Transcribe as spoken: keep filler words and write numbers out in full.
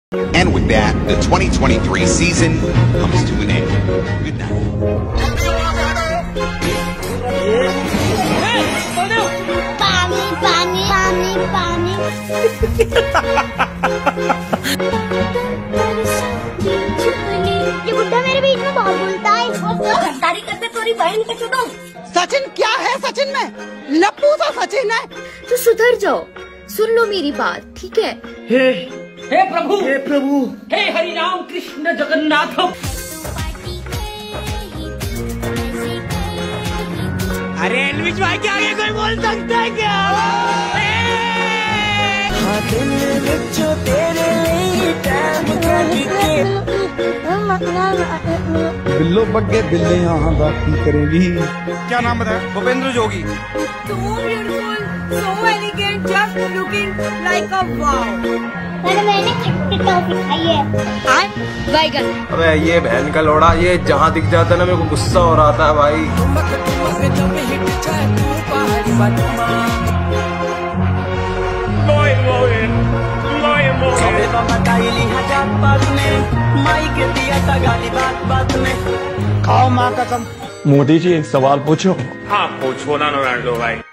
And with that, the twenty twenty-three season comes to an end. Good night. पानी पानी पानी पानी ये बुड्ढा मेरे बीच में बहुत बोलता है। गद्दारी करते थोड़ी बहन के चुदो। सचिन क्या है? सचिन में लप्पू सा सचिन है। तो सुधर जाओ, सुन लो मेरी बात, ठीक है? हे हे प्रभु, हे प्रभु, हे हरि राम कृष्ण जगन्नाथ। अरे एलविश भाई के आगे कोई बोल सकता है क्या? हाँ दिल बच्चों तेरे लिए टाइम कट के बिल्लो बग्गे बिल्ले यहाँ बाकी करेंगी। क्या नाम बताया? भूपेंद्र जोगी। So beautiful, so elegant, just looking like a wow. मैंने मैंने खट्टी टॉफी खाई है। आय बैगन। अबे ये बहन का लोड़ा, ये जहाँ दिख जाता है ना मेरे को गुस्सा हो रहा था भाई। खाओ माँ कसम। मोदी जी एक सवाल पूछो। हाँ पूछो ना रोनाल्डो भाई।